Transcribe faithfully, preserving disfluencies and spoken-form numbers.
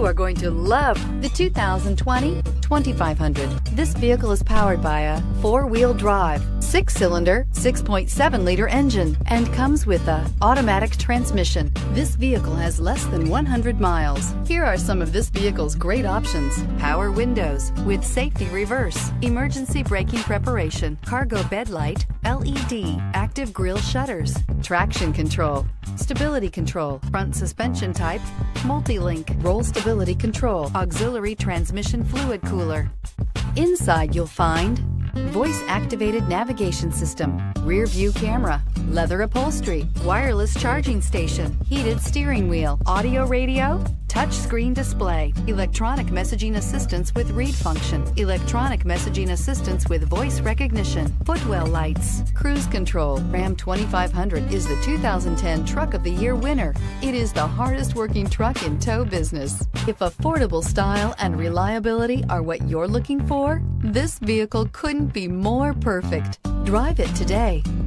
You are going to love the two thousand twenty twenty-five hundred. This vehicle is powered by a four-wheel drive, six-cylinder, six point seven liter engine, and comes with a automatic transmission. This vehicle has less than one hundred miles. Here are some of this vehicle's great options: power windows with safety reverse, emergency braking preparation, cargo bed light, L E D, active grille shutters, traction control, stability control, front suspension type, multi-link, roll stability control, auxiliary transmission fluid cooler. Inside you'll find voice-activated navigation system, rear view camera, leather upholstery, wireless charging station, heated steering wheel, audio radio, touchscreen display, electronic messaging assistance with read function, electronic messaging assistance with voice recognition, footwell lights, cruise control. Ram twenty-five hundred is the two thousand ten Truck of the Year winner. It is the hardest working truck in tow business. If affordable style and reliability are what you're looking for, this vehicle couldn't be more perfect. Drive it today.